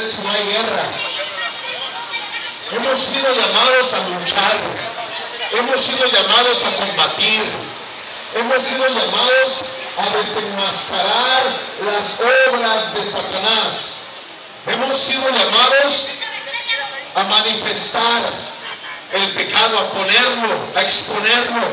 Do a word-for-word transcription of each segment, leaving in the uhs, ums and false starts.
poder si no hay guerra. Hemos sido llamados a luchar. Hemos sido llamados a combatir. Hemos sido llamados a desenmascarar las obras de Satanás. Hemos sido llamados a manifestar el pecado, a ponerlo, a exponerlo.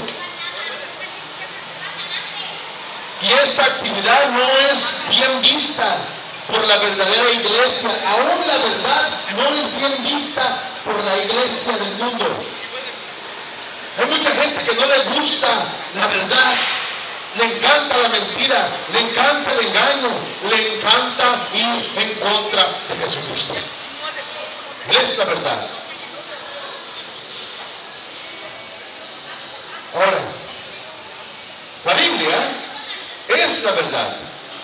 Y esta actividad no es bien vista por la verdadera iglesia. Aún la verdad no es bien vista por la iglesia del mundo. Hay mucha gente que no le gusta la verdad. Le encanta la mentira, le encanta el engaño, le encanta ir en contra de Jesucristo. Es la verdad. Ahora, la Biblia es la verdad.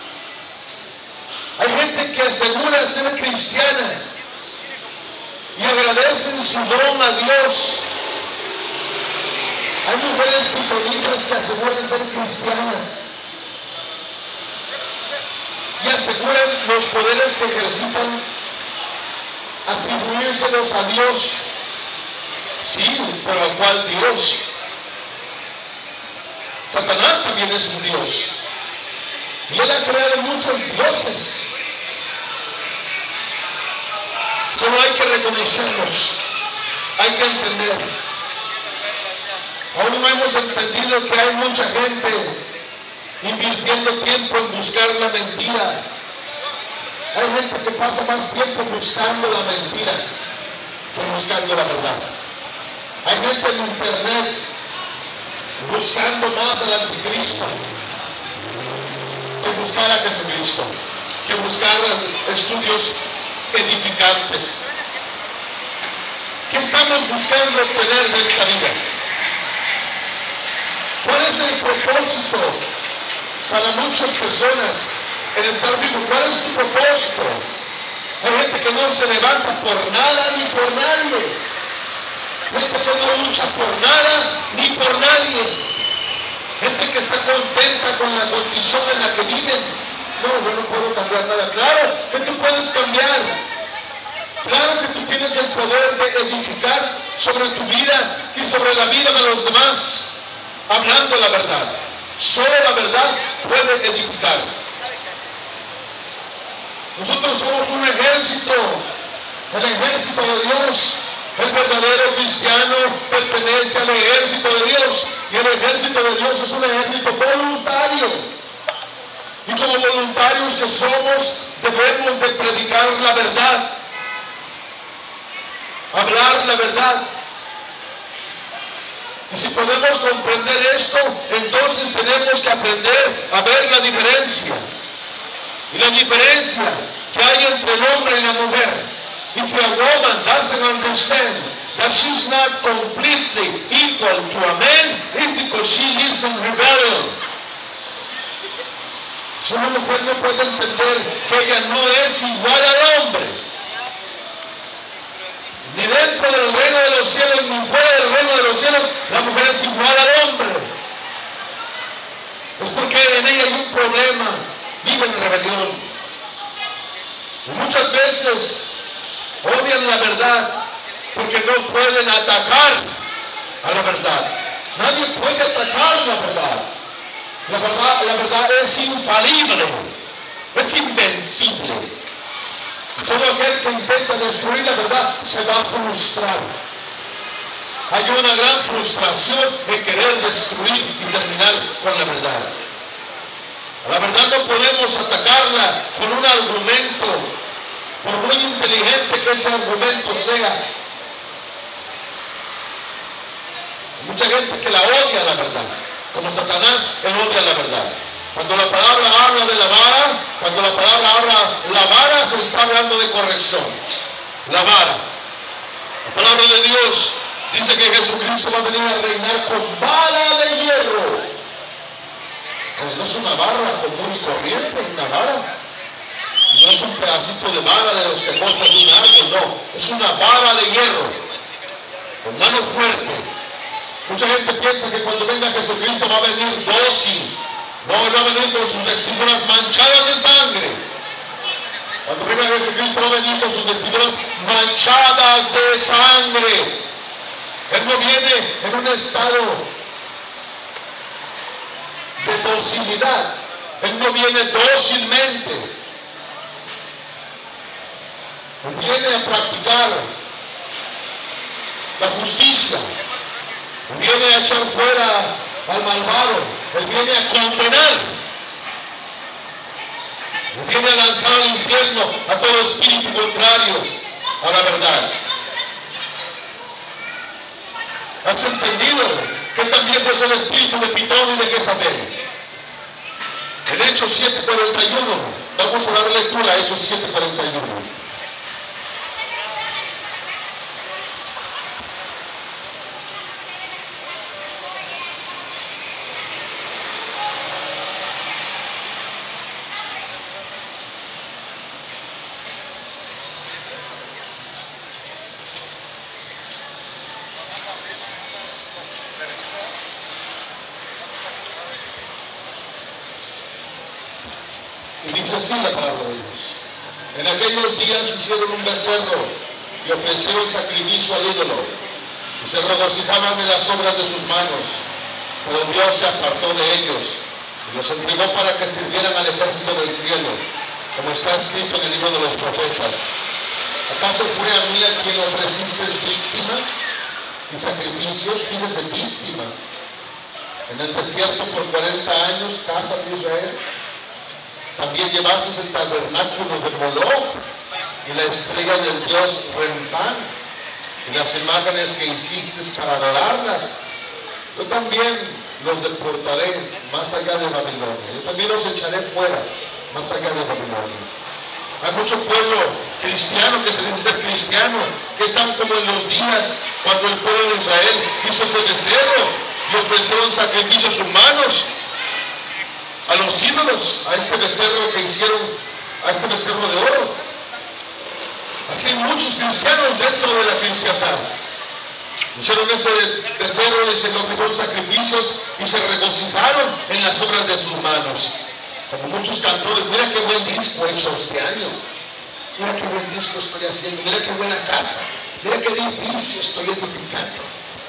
Hay gente que asegura ser cristiana y agradecen su don a Dios. Hay mujeres pitonizas que aseguran ser cristianas y aseguran los poderes que ejercitan atribuírselos a Dios. Sí, por el cual Dios. Satanás también es un Dios. Y él ha creado muchos dioses. Solo hay que reconocerlos. Hay que entender. Aún no hemos entendido que hay mucha gente invirtiendo tiempo en buscar la mentira. Hay gente que pasa más tiempo buscando la mentira que buscando la verdad. Hay gente en internet buscando más al anticristo que buscar a Jesucristo, que buscar estudios edificantes. ¿Qué estamos buscando obtener de esta vida? ¿Cuál es el propósito para muchas personas en estar vivo? ¿Cuál es su propósito? Hay gente que no se levanta por nada ni por nadie. Gente que no lucha por nada ni por nadie. Gente que está contenta con la condición en la que viven. No, yo no puedo cambiar nada. Claro que tú puedes cambiar. Claro que tú tienes el poder de edificar sobre tu vida y sobre la vida de los demás. Hablando la verdad. Solo la verdad puede edificar. Nosotros somos un ejército. El ejército de Dios. El verdadero cristiano pertenece al ejército de Dios. Y el ejército de Dios es un ejército voluntario. Y como voluntarios que somos, debemos de predicar la verdad. Hablar la verdad. Y si podemos comprender esto, entonces tenemos que aprender a ver la diferencia. Y la diferencia que hay entre el hombre y la mujer. If a woman doesn't understand that she's not completely equal to a man, it's because she lives in rebellion. Si una mujer no puede entender que ella no es igual al hombre, ni dentro del reino de los cielos, ni fuera del reino de los cielos, la mujer es igual al hombre. Es porque en ella hay un problema, vive en rebelión. Y muchas veces odian la verdad porque no pueden atacar a la verdad. Nadie puede atacar la verdad. La verdad, la verdad es infalible, es invencible. Todo aquel que intenta destruir la verdad se va a frustrar. Hay una gran frustración en querer destruir y terminar con la verdad. La verdad no podemos atacarla con un argumento, por muy inteligente que ese argumento sea. Hay mucha gente que la odia la verdad, como Satanás, él odia la verdad. Cuando la palabra habla de la vara, cuando la palabra habla la vara, se está hablando de corrección. La vara. La palabra de Dios dice que Jesucristo va a venir a reinar con vara de hierro. No es una vara común y corriente, una vara. No es un pedacito de vara de los que cortan un árbol, no. Es una vara de hierro, con mano fuerte. Mucha gente piensa que cuando venga Jesucristo va a venir dócil. No, él va a venir con sus vestiduras manchadas de sangre. Cuando venga Jesucristo va a venir con sus vestiduras manchadas de sangre. Él no viene en un estado de docilidad. Él no viene dócilmente. Él viene a practicar la justicia. Él viene a echar fuera al malvado. Él viene a condenar. Viene a lanzar al infierno a todo espíritu contrario a la verdad. ¿Has entendido que también pues el espíritu de Pitón y de Jezabel? En Hechos siete cuarenta y uno, vamos a dar lectura a Hechos siete cuarenta y uno. Y dice así la palabra de Dios. En aquellos días hicieron un becerro y ofrecieron sacrificio al ídolo. Y se regocijaban en las obras de sus manos. Pero Dios se apartó de ellos y los entregó para que sirvieran al ejército del cielo, como está escrito en el libro de los profetas. ¿Acaso fue a mí a quien ofreciste víctimas y sacrificios, fines de víctimas? En el desierto por cuarenta años, casa de Israel. También llevaste el tabernáculo de Moloch y la estrella del dios Rempán y las imágenes que hiciste para adorarlas. Yo también los deportaré más allá de Babilonia. Yo también los echaré fuera más allá de Babilonia. Hay mucho pueblo cristiano que se dice ser cristiano, que están como en los días cuando el pueblo de Israel hizo ese becerro y ofrecieron sacrificios humanos a los ídolos, a este becerro que hicieron, a este becerro de oro. Así hay muchos cristianos dentro de la cristiandad. Hicieron ese becerro y se ofrecieron sacrificios y se regocijaron en las obras de sus manos. Como muchos cantores, mira qué buen disco he hecho este año. Mira qué buen disco estoy haciendo. Mira qué buena casa. Mira qué edificio estoy edificando.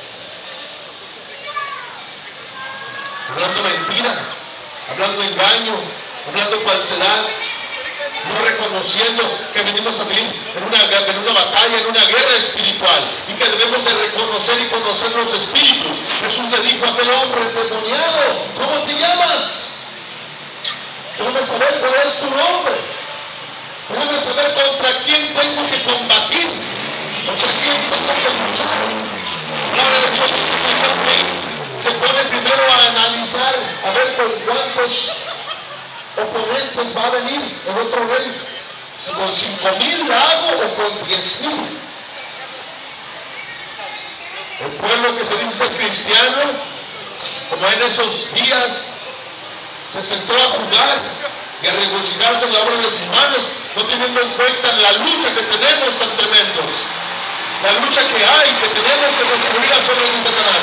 Hablando mentira, hablando engaño, hablando falsedad, no reconociendo que venimos a vivir en una, en una batalla, en una guerra espiritual y que debemos de reconocer y conocer los espíritus. Jesús le dijo a aquel hombre endemoniado, ¿cómo te llamas? Déjame saber cuál es tu nombre. Déjame saber contra quién tengo que combatir, contra quién tengo que luchar. La palabra de Dios dice que se pone primero a analizar a ver con cuántos oponentes va a venir el otro rey. Si con cinco mil la hago o con diez mil. El pueblo que se dice cristiano, como en esos días, se sentó a jugar y a regocijarse en la obra de sus manos, no teniendo en cuenta la lucha que tenemos tan tremendos, la lucha que hay, que tenemos que destruir las obras de Satanás.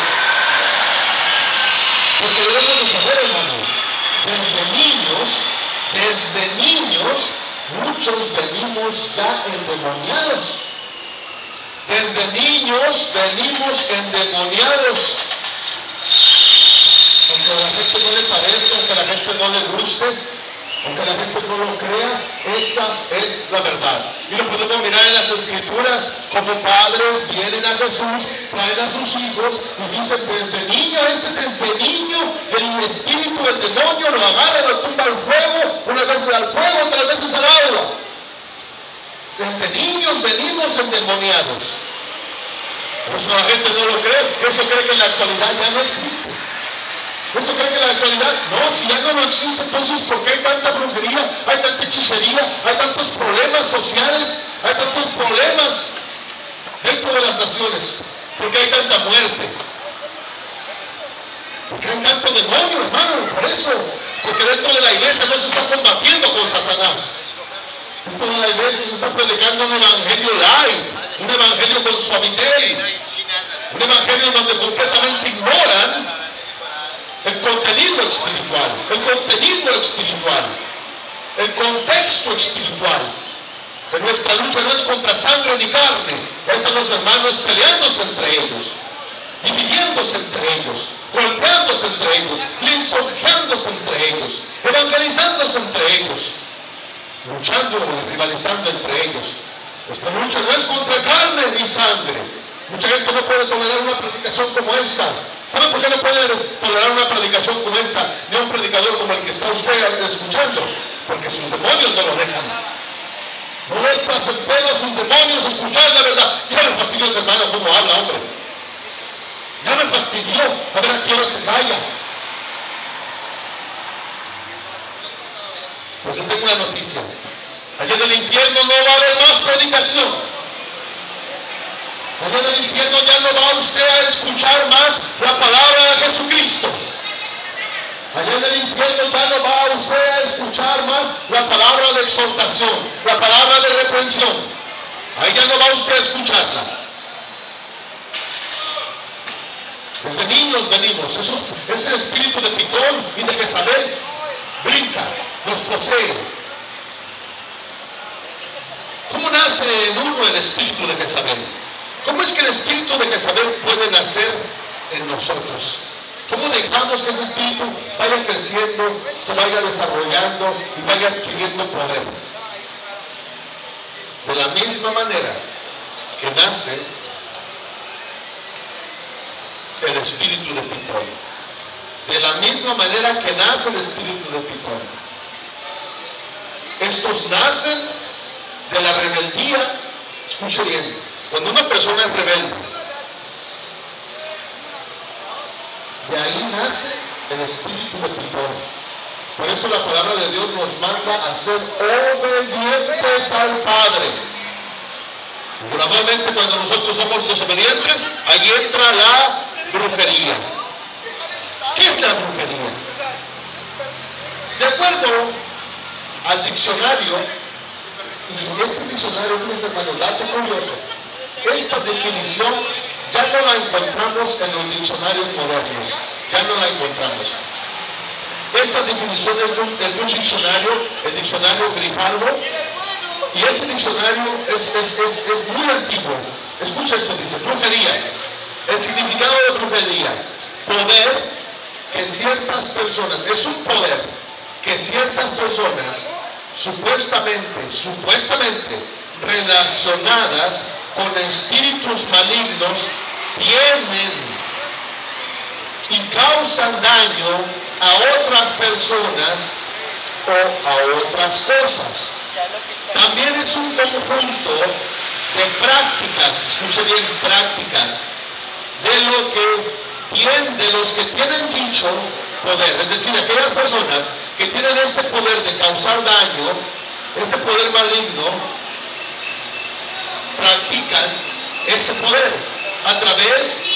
Porque debemos de saber, hermano, desde niños, desde niños, muchos venimos ya endemoniados. Desde niños venimos endemoniados. Aunque a la gente no le parezca, aunque a la gente no le guste, aunque la gente no lo crea, esa es la verdad. Y lo podemos mirar en las escrituras, como padres vienen a Jesús, traen a sus hijos y dicen, desde niño, ese desde niño, el espíritu del demonio lo agarra, lo tumba al fuego, unas veces al fuego, otras veces al agua. Desde niños venimos endemoniados. Por eso la gente no lo cree, eso cree que en la actualidad ya no existe. ¿Eso cree que en la actualidad? No, si ya no lo existe, entonces ¿por qué hay tanta brujería, hay tanta hechicería, hay tantos problemas sociales, hay tantos problemas dentro de las naciones? ¿Por qué hay tanta muerte? ¿Por qué hay tanto demonio, hermano? Por eso, porque dentro de la iglesia no se está combatiendo con Satanás. Dentro de la iglesia se está predicando un evangelio light, un evangelio con suavitel, un evangelio donde completamente ignoran el contenido espiritual, el contenido espiritual, el contexto espiritual. que nuestra lucha no es contra sangre ni carne. Están los hermanos peleándose entre ellos, dividiéndose entre ellos, golpeándose entre ellos, lisonjeándose entre ellos, evangelizándose entre ellos, luchando y rivalizando entre ellos. Nuestra lucha no es contra carne ni sangre. Mucha gente no puede tolerar una predicación como esta. ¿Sabe por qué no puede tolerar una predicación como esta ni un predicador como el que está usted escuchando? Porque sus demonios no lo dejan. No les pasen pelo a sus demonios escuchar la verdad. Ya me fastidió ese hermano cómo habla, hombre. Ya me fastidió. A ver a qué hora se calla. Pues yo tengo una noticia. Allá en el infierno no va a haber más predicación. Allá en el infierno ya no va usted a escuchar más la palabra de Jesucristo. Allá en el infierno ya no va usted a escuchar más la palabra de exhortación, la palabra de reprensión. Ahí ya no va usted a escucharla. Desde niños venimos. Esos, ese espíritu de Pitón y de Jezabel brinca, nos posee. ¿Cómo nace en uno el espíritu de Jezabel? ¿Cómo es que el espíritu de Jezabel puede nacer en nosotros? ¿Cómo dejamos que ese espíritu vaya creciendo, se vaya desarrollando y vaya adquiriendo poder? De la misma manera que nace el espíritu de Pitón. De la misma manera que nace el espíritu de Pitón. Estos nacen de la rebeldía. Escuche bien, cuando una persona es rebelde, de ahí nace el espíritu de Pitón. Por eso la palabra de Dios nos manda a ser obedientes al Padre. Normalmente cuando nosotros somos desobedientes, ahí entra la brujería. ¿Qué es la brujería? De acuerdo al diccionario, y ese diccionario, fíjense hermano, dato curioso, esta definición ya no la encontramos en los diccionarios modernos, ya no la encontramos. Esta definición es de un, es de un diccionario, el diccionario Grijalvo, y este diccionario es, es, es, es muy antiguo. Escucha esto, dice, brujería. El significado de brujería, poder que ciertas personas, es un poder que ciertas personas supuestamente, supuestamente relacionadas con espíritus malignos tienen y causan daño a otras personas o a otras cosas. También es un conjunto de prácticas, escuche bien, prácticas, de lo que tienen, de los que tienen dicho poder, es decir, aquellas personas que tienen este poder de causar daño, este poder maligno, practican ese poder a través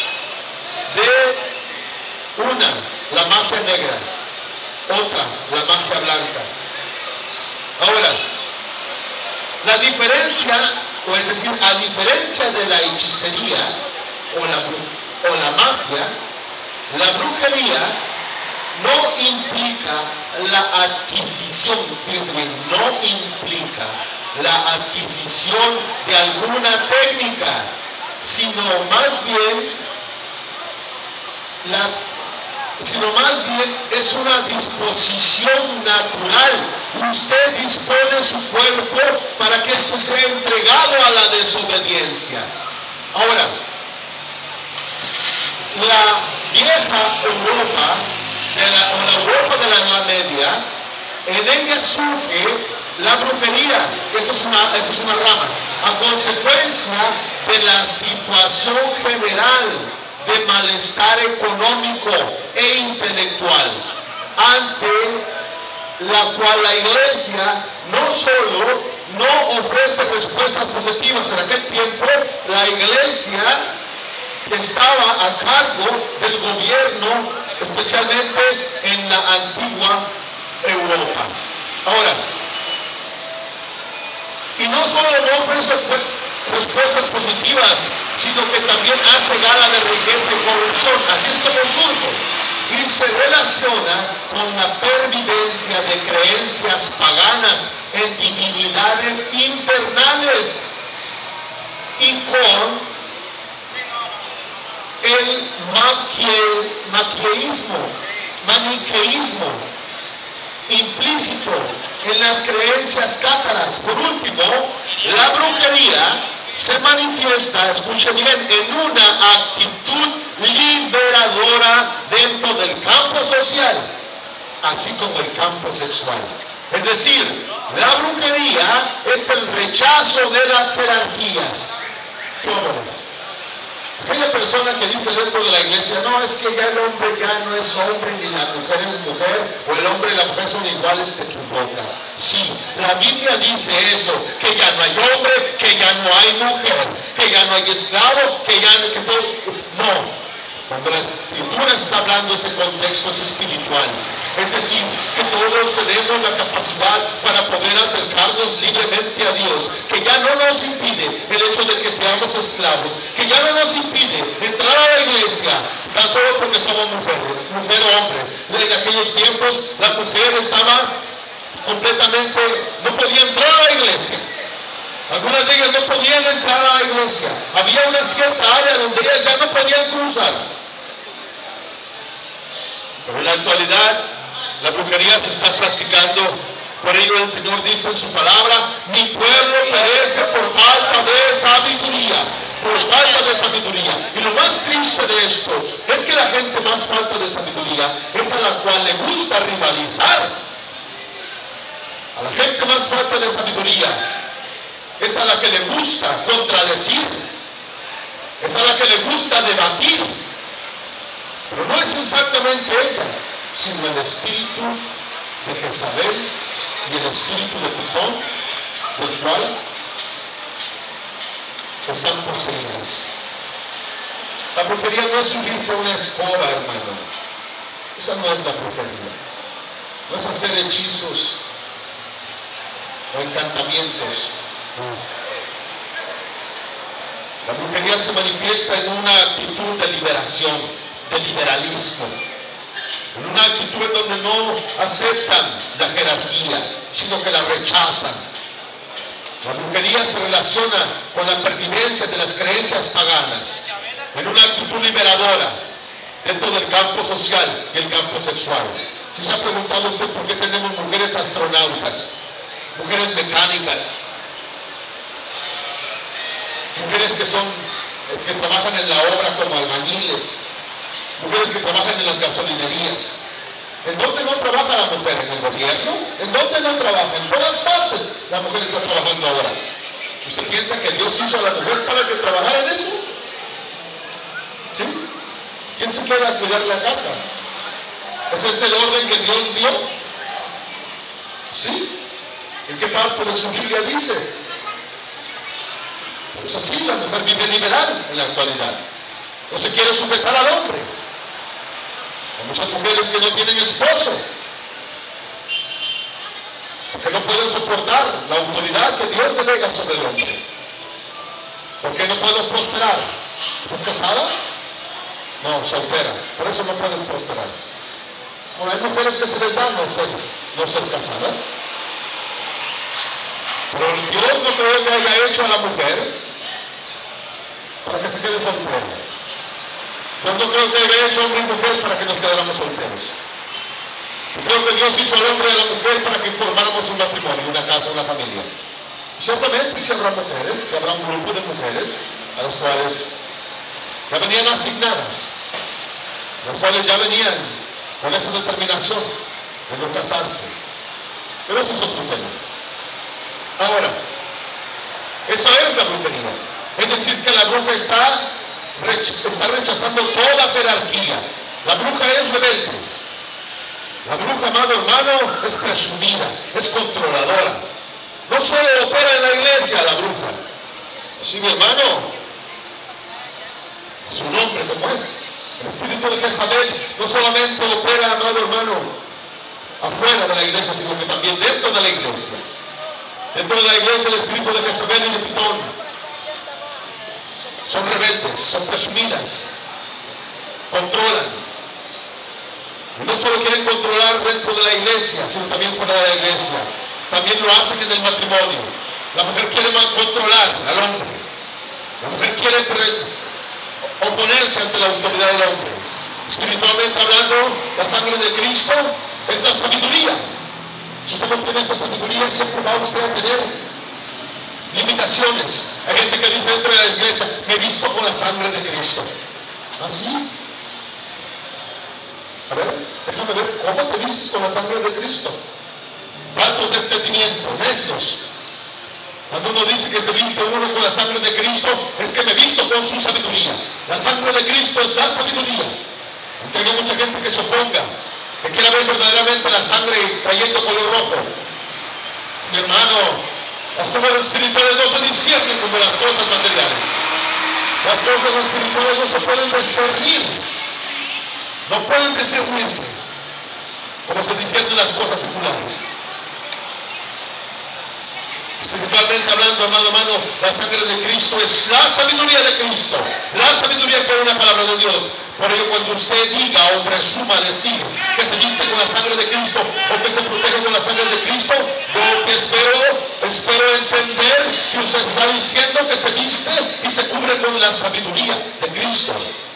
de una, la magia negra, otra, la magia blanca. Ahora, la diferencia, o es decir, a diferencia de la hechicería o la, o la magia, la brujería no implica la adquisición, fíjense bien, no implica la adquisición de alguna técnica, sino más bien la sino más bien es una disposición natural. Usted dispone su cuerpo para que éste sea entregado a la desobediencia. Ahora, la vieja Europa, de la, o la Europa de la Edad Media, en ella surge la brujería. Eso es una, eso es una rama, a consecuencia de la situación general de malestar económico e intelectual, ante la cual la iglesia no solo no ofrece respuestas positivas. En aquel tiempo la iglesia estaba a cargo del gobierno, especialmente en la antigua Europa. Ahora, y no solo no ofrece respuestas positivas, sino que también hace gala de riqueza y corrupción. Así es como surge. y se relaciona con la pervivencia de creencias paganas en divinidades infernales y con el maquie, maquieísmo, maniqueísmo implícito en las creencias cátaras. Por último, la brujería se manifiesta, escuche bien, en una actitud liberadora dentro del campo social, así como el campo sexual. Es decir, la brujería es el rechazo de las jerarquías. ¿Cómo? Aquella persona que dice dentro de la iglesia, no, es que ya el hombre ya no es hombre ni la mujer es mujer, o el hombre y la mujer son iguales, te equivocas. Sí, la Biblia dice eso, que ya no hay hombre, que ya no hay mujer, que ya no hay esclavo, que ya no... Que todo, no. Cuando la Escritura está hablando, ese contexto es espiritual. Es decir, que todos tenemos la capacidad para poder acercarnos libremente a Dios, que ya no nos impide el hecho de que seamos esclavos, que ya no nos impide entrar a la iglesia, tan solo porque somos mujeres, mujer o hombre. En aquellos tiempos la mujer estaba completamente, no podía entrar a la iglesia. Algunas de ellas no podían entrar a la iglesia. Había una cierta área donde ellas ya no podían cruzar. Pero en la actualidad, la brujería se está practicando. Por ello el Señor dice en su palabra, mi pueblo perece por falta de sabiduría. Por falta de sabiduría. Y lo más triste de esto es que la gente más falta de sabiduría es a la cual le gusta rivalizar. A la gente más falta de sabiduría es a la que le gusta contradecir, es a la que le gusta debatir. Pero no es exactamente ella, sino el espíritu de Jezabel y el espíritu de Pitón, del cual están poseídas. La brujería no es subirse a una escoba, hermano. Esa no es la brujería. No es hacer hechizos o encantamientos. La brujería se manifiesta en una actitud de liberación, de liberalismo, en una actitud en donde no aceptan la jerarquía, sino que la rechazan. La brujería se relaciona con la pervivencia de las creencias paganas, en una actitud liberadora dentro del campo social y el campo sexual. ¿Si se ha preguntado usted por qué tenemos mujeres astronautas, mujeres mecánicas, mujeres que son, que trabajan en la obra como albañiles, mujeres que trabajan en las gasolinerías? ¿En dónde no trabaja la mujer? ¿En el gobierno? ¿En dónde no trabaja? En todas partes la mujer está trabajando ahora. ¿Usted piensa que Dios hizo a la mujer para que trabajara en eso? ¿Sí? ¿Quién se queda a cuidar la casa? ¿Ese es el orden que Dios dio? ¿Sí? ¿En qué parte de su Biblia dice? Pues así la mujer vive liberal en la actualidad. No se quiere sujetar al hombre. Hay muchas mujeres que no tienen esposo, porque no pueden soportar la autoridad que Dios delega sobre el hombre. ¿Por qué no puedo prosperar? ¿Estás casada? No, soltera. Por eso no puedes prosperar. Bueno, hay mujeres que se les da no ser, no ser casadas. Pero Dios no creo que haya hecho a la mujer para que se quede soltera. Yo no creo que haya hecho hombre y mujer para que nos quedáramos solteros. Yo creo que Dios hizo al hombre y a la mujer para que formáramos un matrimonio, una casa, una familia. Ciertamente sí habrá mujeres, sí habrá un grupo de mujeres a las cuales ya venían asignadas, las cuales ya venían con esa determinación de no casarse. Pero eso es otro tema. Ahora, eso es la brujería. Es decir, que la bruja está, está rechazando toda jerarquía. La bruja es rebelde. La bruja, amado hermano, es presumida, es controladora. No solo opera en la iglesia la bruja. Sí, mi hermano, su nombre como es. El espíritu de Jezabel no solamente opera, amado hermano, afuera de la iglesia, sino que también dentro de la iglesia. Dentro de la iglesia el espíritu de Jezabel y de Pitón son rebeldes, son presumidas, controlan. Y no solo quieren controlar dentro de la iglesia, sino también fuera de la iglesia. También lo hacen en el matrimonio. La mujer quiere controlar al hombre. La mujer quiere oponerse ante la autoridad del hombre. Espiritualmente hablando, la sangre de Cristo es la sabiduría. Si usted no tiene esta sabiduría, siempre va usted a tener limitaciones. Hay gente que dice dentro de la iglesia, me he visto con la sangre de Cristo. ¿Así? A ver, déjame ver, ¿cómo te vistes con la sangre de Cristo? Faltos de entendimiento, necios. Cuando uno dice que se viste uno con la sangre de Cristo, es que me visto con su sabiduría. La sangre de Cristo es la sabiduría. Aunque hay mucha gente que se oponga, que quiera ver verdaderamente la sangre cayendo color rojo. Mi hermano, las cosas espirituales no se disciernen como las cosas materiales. Las cosas espirituales no se pueden discernir. No pueden discernirse como se disciernen las cosas seculares. Espiritualmente hablando, amado hermano, la sangre de Cristo es la sabiduría de Cristo, la sabiduría que es una palabra de Dios. Por ello, cuando usted diga o presuma decir que se viste con la sangre de Cristo o que se protege con la sangre de Cristo, yo que espero, espero entender que usted está diciendo que se viste y se cubre con la sabiduría de Cristo.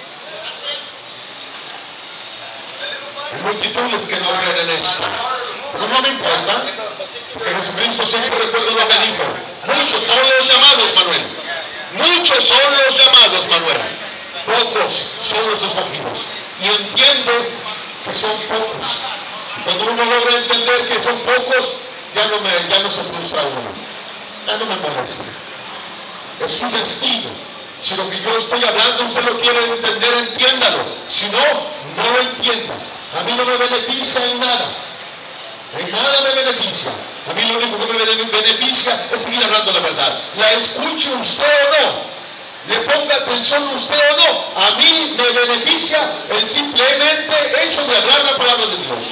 Hay multitudes que no creen en esto, pero no me importa, porque Jesucristo siempre recuerda lo que dijo. Muchos son los llamados, Manuel. Muchos son los llamados, Manuel. Pocos son los escogidos. Y entiendo que son pocos. Cuando uno logra entender que son pocos, ya no, me, ya no se frustra uno. Ya no me molesta. Es su destino. Si lo que yo estoy hablando usted lo quiere entender, entiéndalo. Si no, no lo entienda. A mí no me beneficia en nada. En nada me beneficia. A mí lo único que me beneficia es seguir hablando la verdad. La escuche usted o no. Le ponga atención usted o no. A mí me beneficia el simplemente hecho de hablar la palabra de Dios.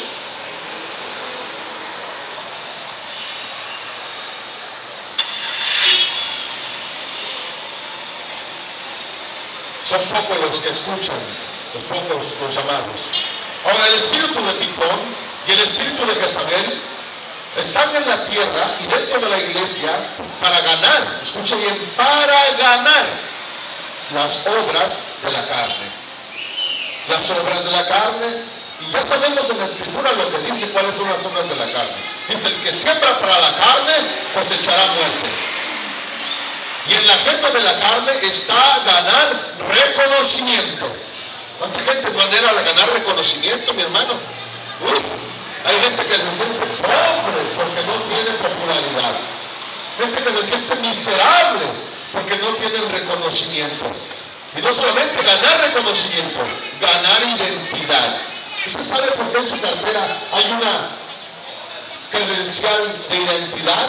Son pocos los que escuchan, los pocos los llamados. Ahora, el espíritu de Pitón y el espíritu de Jezabel están en la tierra y dentro de la iglesia para ganar, escuchen bien, para ganar las obras de la carne. Las obras de la carne, y ya sabemos en la escritura lo que dice cuáles son las obras de la carne. Dice, el que siembra para la carne cosechará muerte. Y en la agenda de la carne está ganar reconocimiento. ¿Cuánta gente no anhela ganar reconocimiento, mi hermano? Uf, hay gente que se siente pobre porque no tiene popularidad. Gente que se siente miserable porque no tienen reconocimiento. Y no solamente ganar reconocimiento, ganar identidad. ¿Usted sabe por qué en su cartera hay una credencial de identidad?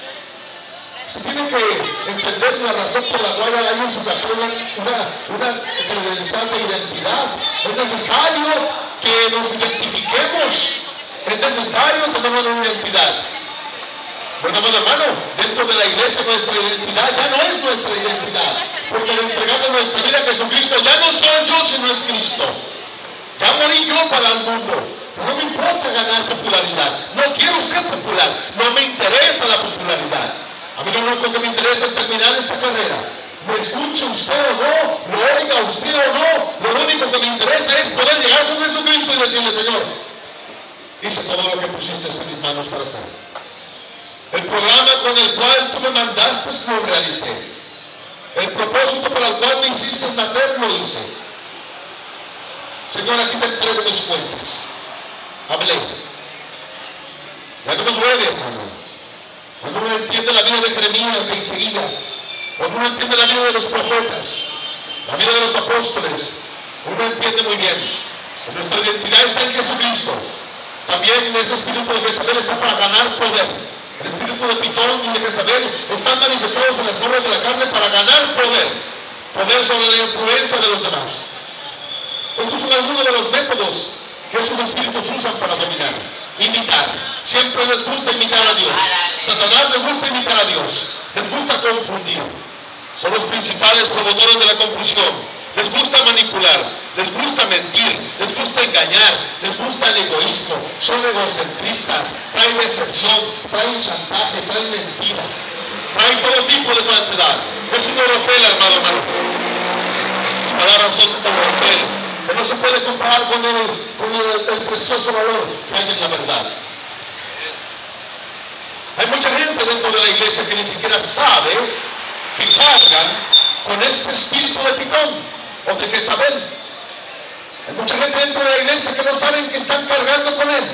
Se tiene que entender la razón por la cual hay en su cartera una, una credencial de identidad. Es necesario que nos identifiquemos. Es necesario tener una identidad. Bueno, amado hermano, dentro de la iglesia nuestra identidad ya no es nuestra identidad, porque le entregamos nuestra vida a Jesucristo. Ya no soy yo, sino es Cristo. Ya morí yo para el mundo. No me importa ganar popularidad. No quiero ser popular. No me interesa la popularidad. A mí lo único que me interesa es terminar esta carrera. Me escuche usted o no, lo oiga usted o no, lo único que me interesa es poder llegar con Jesucristo y decirle, Señor, hice todo lo que pusiste en mis manos para hacer. El programa con el cual tú me mandaste lo realicé. El propósito para el cual me hiciste nacer lo hice. Señor, aquí te entrego mis cuentas. Hablé. Ya no me duele, hermano. Cuando uno entiende la vida de Jeremías, de Isaías, cuando uno entiende la vida de los profetas, la vida de los apóstoles, uno entiende muy bien que nuestra identidad está en Jesucristo. También ese espíritu de Jezabel está para ganar poder. El espíritu de Pitón y de Jezabel están manifestados en las obras de la carne para ganar poder. Poder sobre la influencia de los demás. Estos son algunos de los métodos que esos espíritus usan para dominar. Imitar. Siempre les gusta imitar a Dios. Satanás les gusta imitar a Dios. Les gusta confundir. Son los principales promotores de la confusión. Les gusta manipular, les gusta mentir, les gusta engañar, les gusta el egoísmo, son egocentristas, traen decepción, traen chantaje, traen mentira, traen todo tipo de falsedad. Es un oropel, hermano, hermano. Sus palabras son como oropel, que no se puede comparar con el, con el, el precioso valor que hay en la verdad. Hay mucha gente dentro de la iglesia que ni siquiera sabe que cargan con este espíritu de Pitón o de Jezabel. Hay mucha gente dentro de la iglesia que no saben que están cargando con él,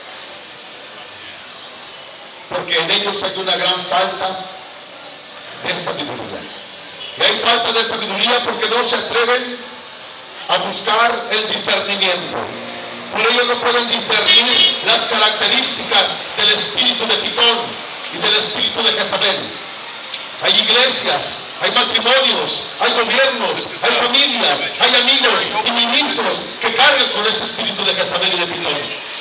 porque en ellos hay una gran falta de sabiduría. Y hay falta de sabiduría porque no se atreven a buscar el discernimiento. Por ello no pueden discernir las características del espíritu de Pitón y del espíritu de Jezabel. Hay iglesias, hay matrimonios, hay gobiernos, hay familias, hay amigos y ministros que cargan con ese espíritu de Jezabel y de Pitón.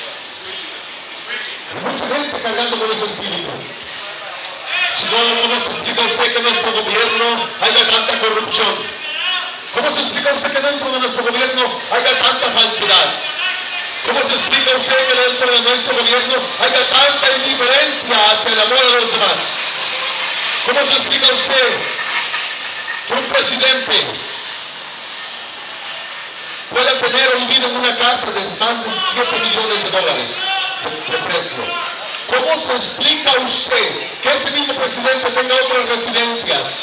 Hay mucha gente cargando con ese espíritu. Si no, ¿cómo se explica usted que en nuestro gobierno haya tanta corrupción? ¿Cómo se explica usted que dentro de nuestro gobierno haya tanta falsedad? ¿Cómo se explica usted que dentro de nuestro gobierno haya tanta indiferencia hacia el amor de los demás? ¿Cómo se explica usted que un presidente pueda tener o vivir en una casa de más de siete millones de dólares de, de precio? ¿Cómo se explica usted que ese mismo presidente tenga otras residencias?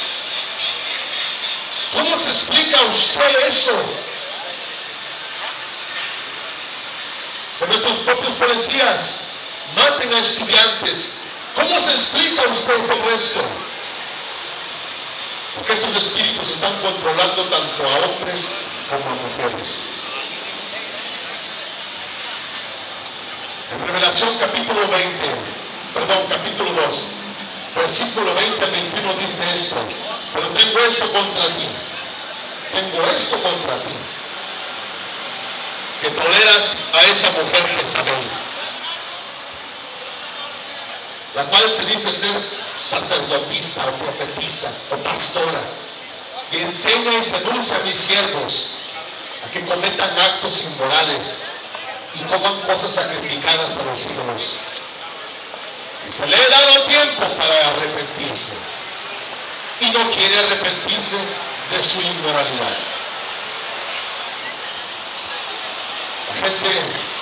¿Cómo se explica usted eso? Que nuestros propios policías maten a estudiantes. ¿Cómo se explica usted todo esto? Porque estos espíritus están controlando tanto a hombres como a mujeres. En Revelación capítulo veinte, perdón, capítulo dos, versículo veinte al veintiuno dice esto: pero tengo esto contra ti, tengo esto contra ti, que toleras a esa mujer Jezabel, la cual se dice ser sacerdotisa o profetisa o pastora, y enseña y seduce a mis siervos a que cometan actos inmorales y coman cosas sacrificadas a los ídolos. Y se le ha dado tiempo para arrepentirse, y no quiere arrepentirse de su inmoralidad. La gente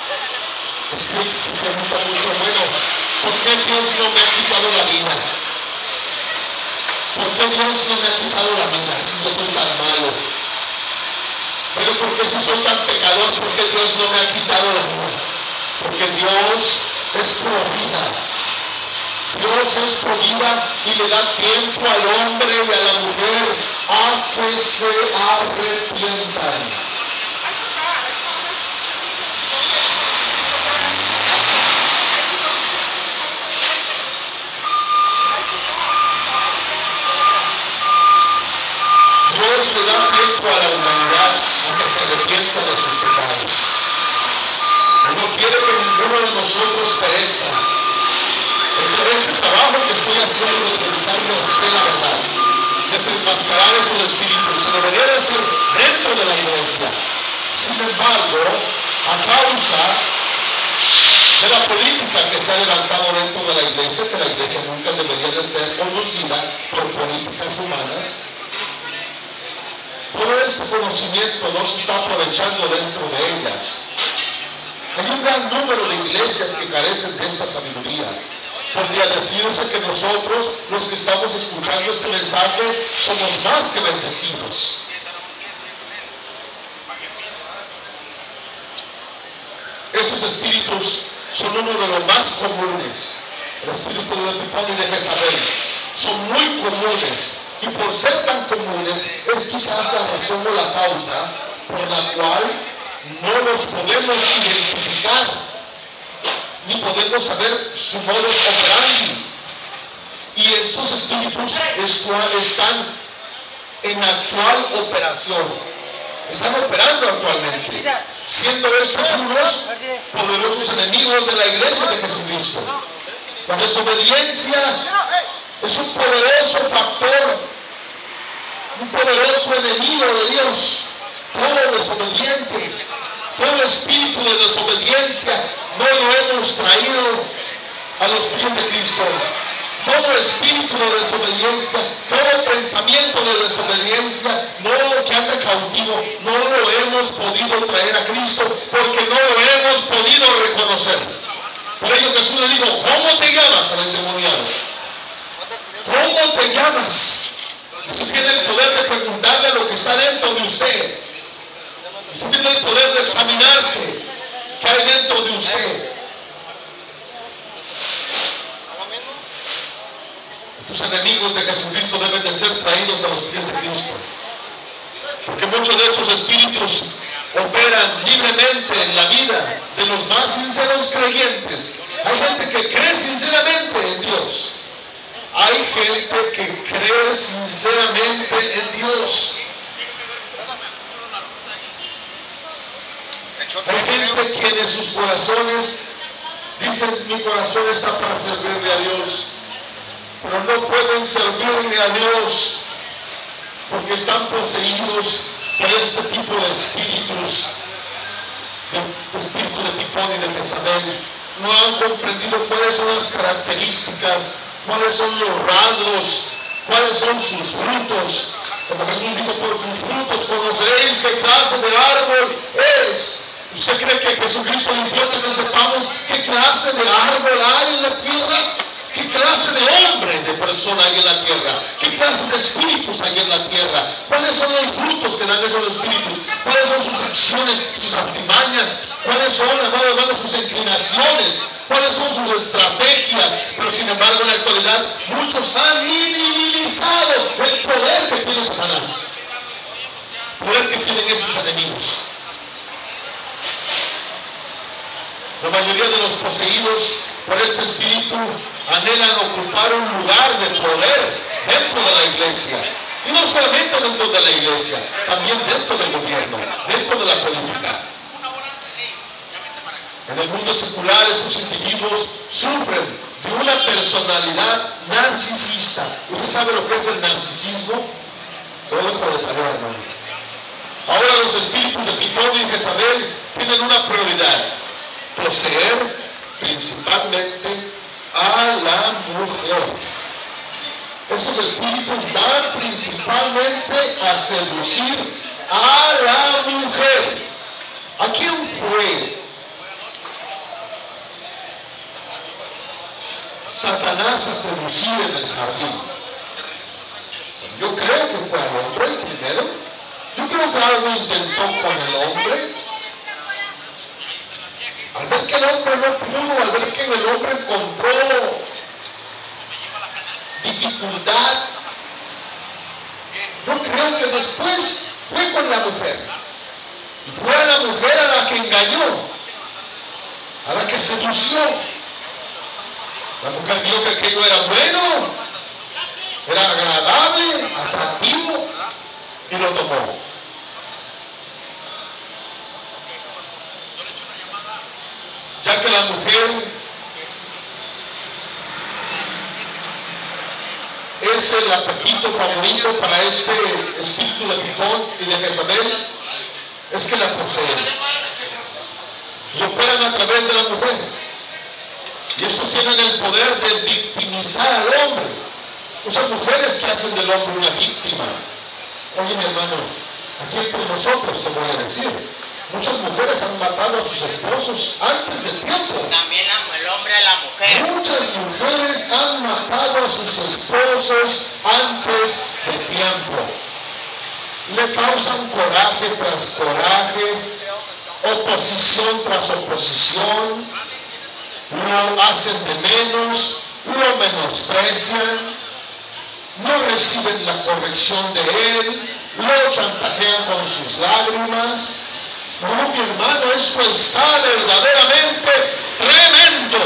se pregunta mucho, bueno, ¿por qué Dios no me ha quitado la vida? ¿Por qué Dios no me ha quitado la vida si yo soy tan malo? Pero ¿por qué si soy tan pecador? ¿Por qué Dios no me ha quitado la vida? Porque Dios es pro vida. Dios es pro vida y le da tiempo al hombre y a la mujer a que se arrepientan. Dios le da tiempo a la humanidad a que se arrepienta de sus pecados. Él no quiere que ninguno de nosotros perezca. Ese trabajo que estoy haciendo de predicarle a usted la verdad, desenmascarar esos espíritus, se debería de hacer dentro de la iglesia. Sin embargo, a causa de la política que se ha levantado dentro de la iglesia, que la iglesia nunca debería de ser conducida por políticas humanas, todo ese conocimiento no se está aprovechando dentro de ellas. Hay un gran número de iglesias que carecen de esa sabiduría. Podría decirse que nosotros, los que estamos escuchando este mensaje, somos más que bendecidos. Estos espíritus son uno de los más comunes. El espíritu de Pitón y de Jezabel son muy comunes. Y por ser tan comunes, es quizás la razón o la causa por la cual no los podemos identificar, ni podemos saber su modo operandi. Y estos espíritus están en actual operación, están operando actualmente, siendo estos unos poderosos enemigos de la iglesia de Jesucristo. La desobediencia es un poderoso factor, un poderoso enemigo de Dios. todo desobediente, todo espíritu de desobediencia, no lo hemos traído a los pies de Cristo. Todo espíritu de desobediencia, todo pensamiento de desobediencia, no que anda cautivo, no lo hemos podido traer a Cristo porque no lo hemos podido reconocer. Por ello Jesús le dijo, ¿cómo te llamas al endemoniado? ¿Cómo te llamas? Usted tiene el poder de preguntarle lo que está dentro de usted. Usted tiene el poder de examinarse qué hay dentro de usted. Estos enemigos de Jesucristo deben de ser traídos a los pies de Cristo. Porque muchos de estos espíritus operan libremente en la vida de los más sinceros creyentes. Hay gente que cree sinceramente en Dios. Hay gente que cree sinceramente en Dios. Hay gente que en sus corazones dicen, mi corazón está para servirle a Dios, pero no pueden servirle a Dios porque están poseídos por este tipo de espíritus, de espíritu de Pitón y de Jezabel. No han comprendido cuáles son las características, cuáles son los rasgos, cuáles son sus frutos. Como Jesús dijo, por sus frutos conoceréis qué clase de árbol es. ¿Usted cree que Jesucristo le importa que sepamos qué clase de árbol hay en la tierra? ¿Qué clase de hombre, de persona hay en la tierra? ¿Qué clase de espíritus hay en la tierra? ¿Cuáles son los frutos que dan esos espíritus? ¿Cuáles son sus acciones, sus artimañas? ¿Cuáles son, amado hermano, sus inclinaciones? ¿Cuáles son sus estrategias? Pero sin embargo, en la actualidad, muchos han minimizado el poder que tiene Satanás. El poder que tienen esos enemigos. La mayoría de los poseídos por este espíritu anhelan ocupar un lugar de poder dentro de la iglesia. Y no solamente dentro de la iglesia, también dentro del gobierno, dentro de la política. En el mundo secular estos individuos sufren de una personalidad narcisista. ¿Usted sabe lo que es el narcisismo? Se lo dejo de tarea, hermano. Ahora los espíritus de Pitón y Jezabel tienen una prioridad: poseer principalmente a la mujer. Esos espíritus van principalmente a seducir a la mujer. ¿A quién fue Satanás a seducir en el jardín? Yo creo que fue al hombre primero. Yo creo que algo intentó con el hombre. Al ver que el hombre no pudo, al ver que el hombre encontró dificultad, yo creo que después fue con la mujer. Y fue a la mujer a la que engañó, a la que sedució. La mujer vio que aquello era bueno, era agradable, atractivo, y lo tomó. Ya que la mujer es el apetito favorito para este espíritu de Pitón y de Jezabel, es que la poseen y operan a través de la mujer, y estos tienen el poder de victimizar al hombre. Muchas mujeres que hacen del hombre una víctima. Oye, mi hermano, aquí entre nosotros te voy a decir, muchas mujeres han matado a sus esposos antes del tiempo. También la, el hombre a la mujer. Muchas mujeres han matado a sus esposos antes del tiempo. Le causan coraje tras coraje, oposición tras oposición, lo hacen de menos, lo menosprecian, no reciben la corrección de él, lo chantajean con sus lágrimas. No, mi hermano, esto está verdaderamente tremendo.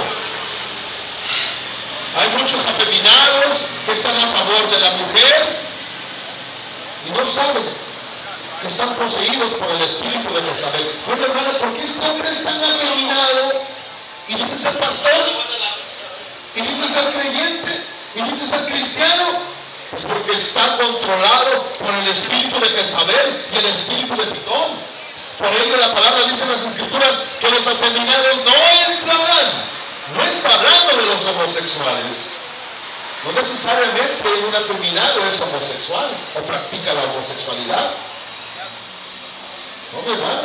Hay muchos afeminados que están a favor de la mujer y no saben que están poseídos por el espíritu de Jezabel. Bueno, hermano, ¿por qué este hombre es tan afeminado y dice ser pastor? Y dice ser creyente, y dice ser cristiano, Pues porque está controlado por el espíritu de Jezabel y el espíritu de Pitón. Por ello la palabra dice en las escrituras que los afeminados no entrarán. No está hablando de los homosexuales. No necesariamente un afeminado es homosexual o practica la homosexualidad. No, mi hermano.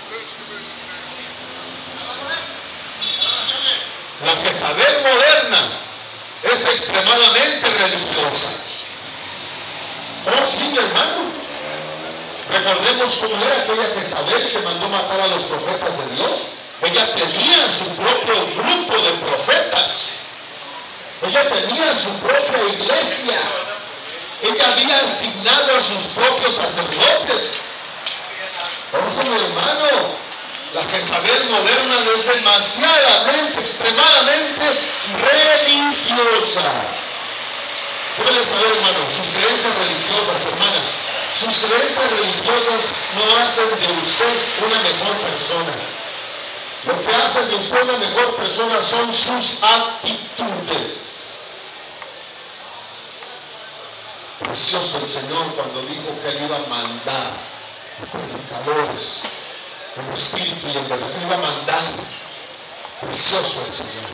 La Jezabel moderna es extremadamente religiosa. Oh, sí, mi hermano. Recordemos cómo era aquella Jezabel que mandó matar a los profetas de Dios. Ella tenía su propio grupo de profetas. Ella tenía su propia iglesia. Ella había asignado a sus propios sacerdotes. Ojo, mi hermano, la Jezabel moderna es demasiadamente, extremadamente religiosa. Debe saber, hermano, sus creencias religiosas, hermana, sus creencias religiosas no hacen de usted una mejor persona. Lo que hace de usted una mejor persona son sus actitudes. Precioso el Señor cuando dijo que Él iba a mandar a predicadores en espíritu y en verdad. Él iba a mandar. Precioso el Señor.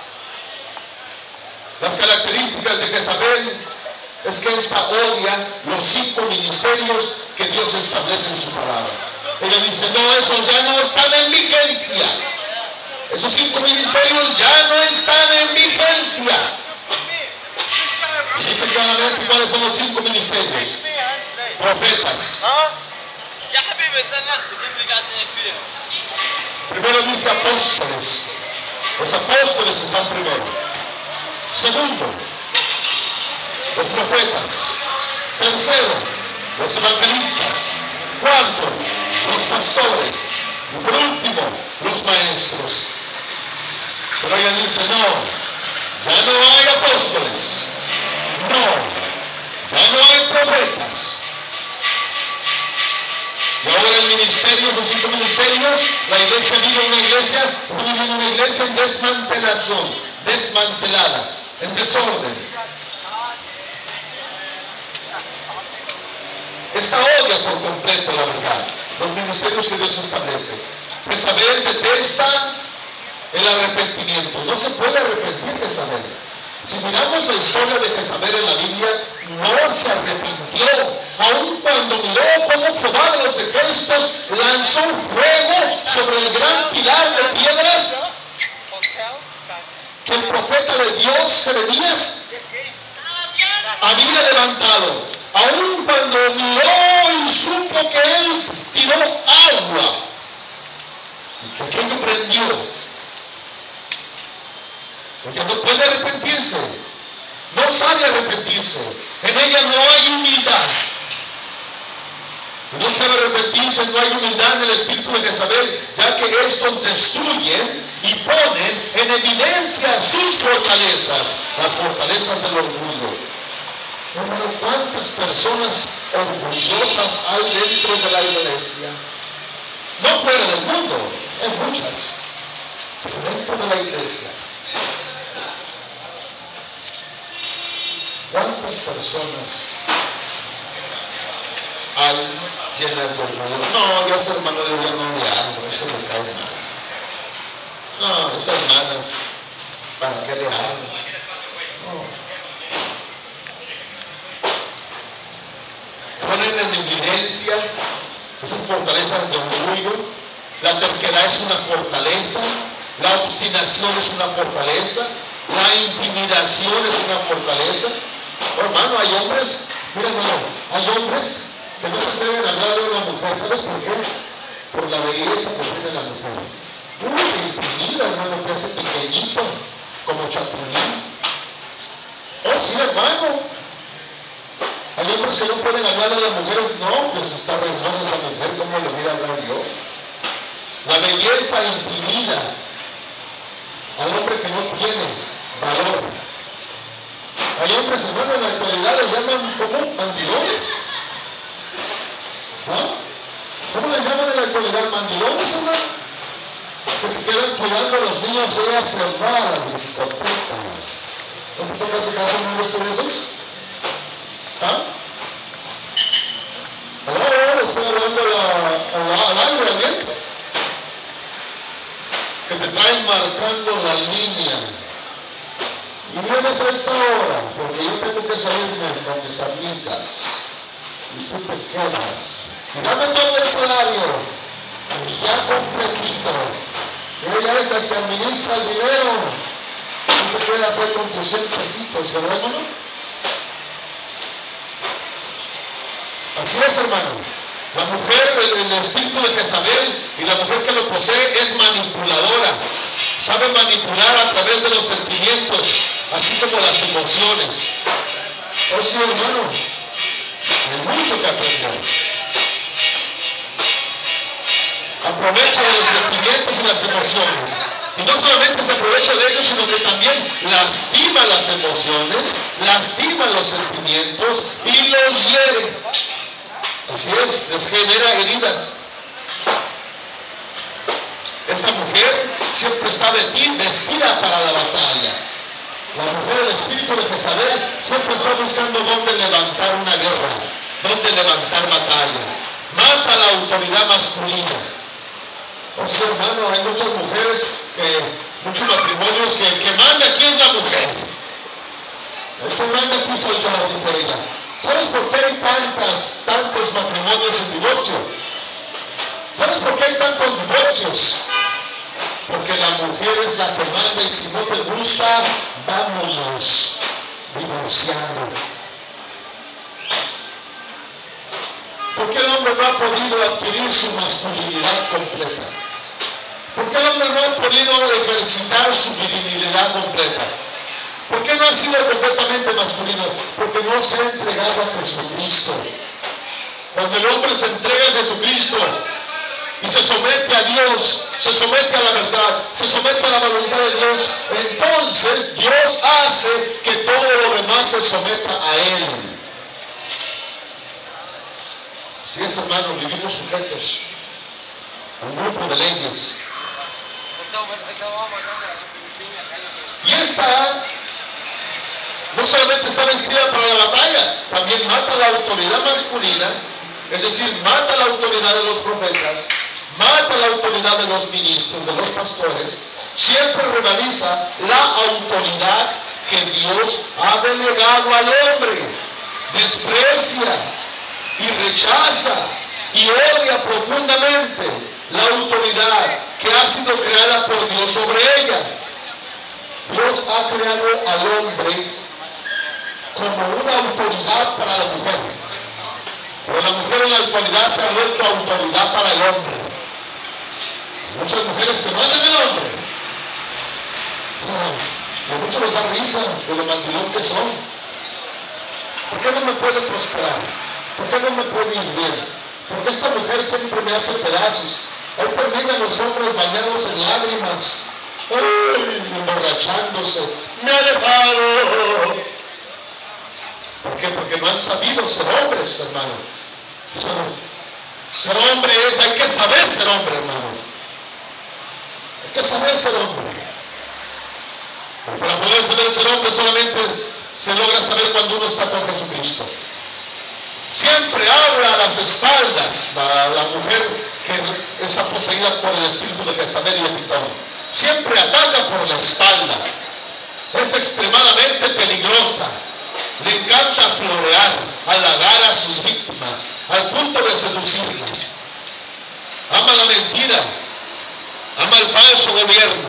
Las características de Jezabel es que esta odia los cinco ministerios que Dios establece en su palabra. Ella dice, no, esos ya no están en vigencia. Esos cinco ministerios ya no están en vigencia. Y dice claramente cuáles son los cinco ministerios. Profetas. Primero dice apóstoles. Los apóstoles están primero. Segundo, los profetas. Tercero, los evangelistas. Cuarto, los pastores. Y por último, los maestros. Pero ella dice, no, ya no hay apóstoles. No, ya no hay profetas. Y ahora el ministerio, los cinco ministerios, la iglesia vive una iglesia, vive una iglesia en desmantelación, desmantelada, en desorden. Esa odia por completo la verdad, los ministerios que Dios establece. Jezabel detesta el arrepentimiento. No se puede arrepentir de Jezabel. Si miramos la historia de Jezabel en la Biblia, no se arrepintió. Aun cuando miró cómo Jehová de los ejércitos lanzó fuego sobre el gran pilar de piedras que el profeta de Dios, Jeremías, había levantado. Aun cuando miró y supo que él tiró agua y que aquello prendió. Porque no puede arrepentirse, no sabe arrepentirse, en ella no hay humildad. No sabe arrepentirse, no hay humildad en el espíritu de Jezabel, ya que estos destruyen y ponen en evidencia sus fortalezas, las fortalezas del orgullo. Hermano, ¿cuántas personas orgullosas hay dentro de la iglesia? No fuera del mundo, hay muchas, pero dentro de la iglesia. ¿Cuántas personas hay llenas de orgullo? No, yo a ese hermano de Dios no le hablo, eso me cae mal. No, esa hermana, ¿para qué le hablo? No. Ponen en evidencia esas fortalezas de orgullo. La terquedad es una fortaleza, la obstinación es una fortaleza, la intimidación es una fortaleza. Oh, hermano, hay hombres, mira hermano, hay hombres que no se atreven a hablar de una mujer. ¿Sabes por qué? Por la belleza que tiene la mujer. Uno que intimida, hermano, que hace pequeñito, como chapulín. Oh, sí, hermano. Hay hombres que no pueden hablar a las mujeres. No, pues está re hermosa esa mujer, ¿cómo le voy a hablar yo? La belleza intimida al hombre que no tiene valor. Hay hombres, hermano, en la actualidad les llaman como mandilones. ¿Ah? ¿Cómo les llaman en la actualidad? Mandilones, hermano. Que se quedan cuidando a los niños de observar la discoteca. ¿No te toca ese caso, hermanos, por esos? ¿Ah? Ahora estoy hablando al aire, al viento. Que te traen marcando la línea. Y vienes a esta hora, porque yo tengo que salirme con mis amigas. Y tú te quedas. Y dame todo el salario. Y ya completito. Ella es la que administra el dinero. Tú te quedas ahí con tus cien pesitos, hermano. Así es, hermano. La mujer, el, el espíritu de Jezabel y la mujer que lo posee es manipuladora. Sabe manipular a través de los sentimientos, así como las emociones. Oh sí, hermano, hay mucho que aprender. Aprovecha de los sentimientos y las emociones. Y no solamente se aprovecha de ellos, sino que también lastima las emociones, lastima los sentimientos y los hiere. Así es, les genera heridas. Esta mujer siempre está vestida para la batalla. La mujer del espíritu de Jezabel siempre está buscando dónde levantar una guerra, dónde levantar batalla. Mata a la autoridad masculina. O sea, hermano, hay muchas mujeres, que, muchos matrimonios que, que manda aquí es la mujer. El que manda aquí soy yo, dice ella. ¿Sabes por qué hay tantas, tantos matrimonios en divorcio? ¿Sabes por qué hay tantos divorcios? Porque la mujer es la que manda y si no te gusta, vámonos divorciando. ¿Por qué el hombre no ha podido adquirir su masculinidad completa? ¿Por qué el hombre no ha podido ejercitar su virilidad completa? ¿Por qué no ha sido completamente masculino? Porque no se ha entregado a Jesucristo. Cuando el hombre se entrega a Jesucristo y se somete a Dios, se somete a la verdad, se somete a la voluntad de Dios, entonces Dios hace que todo lo demás se someta a Él. Así es, hermano, vivimos sujetos a un grupo de leyes. Y esta no solamente está vestida para la batalla, también mata la autoridad masculina, es decir, mata la autoridad de los profetas, mata la autoridad de los ministros, de los pastores, siempre revaliza la autoridad que Dios ha delegado al hombre, desprecia y rechaza y odia profundamente la autoridad que ha sido creada por Dios sobre ella. Dios ha creado al hombre como una autoridad para la mujer, pero la mujer en la actualidad se ha vuelto autoridad para el hombre. Muchas mujeres que mandan al hombre, y a muchos les da risa de lo mandilón que son. ¿Por qué no me puede prostrar? ¿Por qué no me puede ir bien? Porque esta mujer siempre me hace pedazos. Ahí terminan los hombres bañados en lágrimas, ¡ay! Emborrachándose. Me ha dejado. ¿Por qué? Porque no han sabido ser hombres, hermano. Ser hombre es, hay que saber ser hombre, hermano. Hay que saber ser hombre. Pero para poder saber ser hombre solamente se logra saber cuando uno está con Jesucristo. Siempre habla a las espaldas la, la mujer que está poseída por el espíritu de Jezabel y de Pitón. Siempre ataca por la espalda. Es extremadamente peligrosa. Le encanta florear, halagar a sus víctimas, al punto de seducirlas. Ama la mentira, ama el falso gobierno.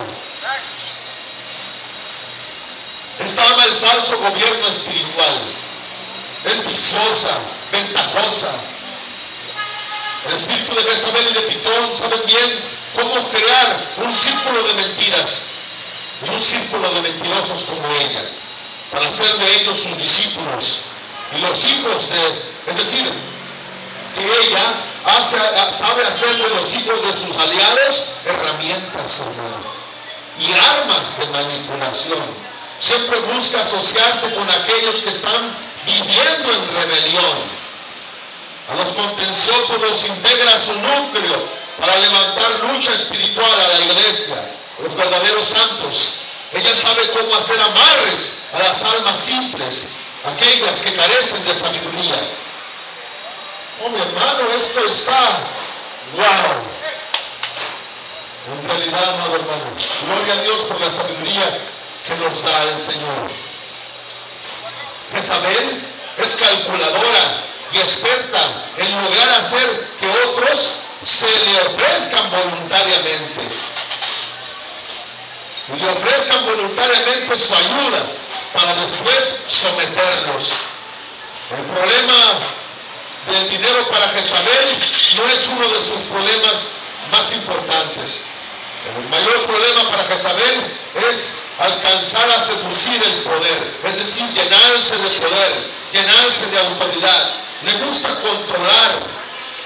Esta ama el falso gobierno espiritual. Es viciosa, ventajosa. El espíritu de Jezabel y de Pitón saben bien cómo crear un círculo de mentiras, un círculo de mentirosos como ella, para hacer de ellos sus discípulos y los hijos de, es decir, que ella hace, sabe hacer de los hijos de sus aliados herramientas, hermano, y armas de manipulación. Siempre busca asociarse con aquellos que están viviendo en rebelión. A los contenciosos los integra a su núcleo para levantar lucha espiritual a la iglesia, a los verdaderos santos. Ella sabe cómo hacer amarres a las almas simples, aquellas que carecen de sabiduría. Oh, mi hermano, esto está wow. En realidad, amado hermano, gloria a Dios por la sabiduría que nos da el Señor. Jezabel es calculadora y experta en lograr hacer que otros se le ofrezcan voluntariamente. Y le ofrezcan voluntariamente su ayuda para después someterlos. El problema del dinero para Jezabel no es uno de sus problemas más importantes. El mayor problema para Jezabel es alcanzar a seducir el poder, es decir, llenarse de poder, llenarse de autoridad. Le gusta controlar.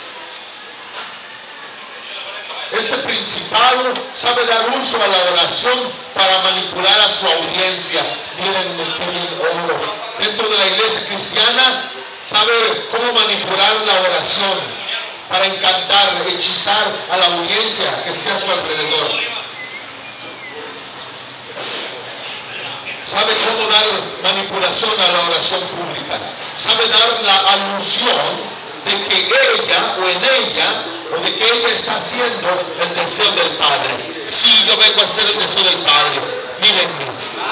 Ese principado sabe dar uso a la oración para manipular a su audiencia. Miren, miren, oro. Dentro de la iglesia cristiana sabe cómo manipular la oración para encantar, hechizar a la audiencia que esté a su alrededor. Sabe cómo dar manipulación a la oración pública. Sabe dar la alusión de que ella o en ella o de que ella está haciendo el deseo del Padre. Sí, yo vengo a hacer el deseo del Padre. Mírenme.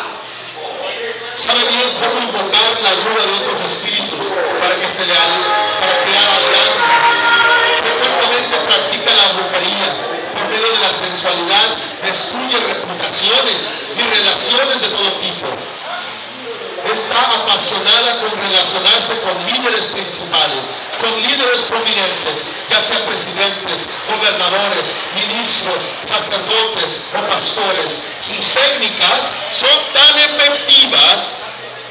Sabe bien cómo invocar la ayuda de otros espíritus para que se le para crear alianzas. Frecuentemente practica la brujería por medio de la sensualidad, destruye reputaciones y relaciones de todo tipo. Está apasionada con relacionarse con líderes principales, con líderes prominentes, ya sean presidentes, gobernadores, ministros, sacerdotes o pastores. Sus técnicas son tan efectivas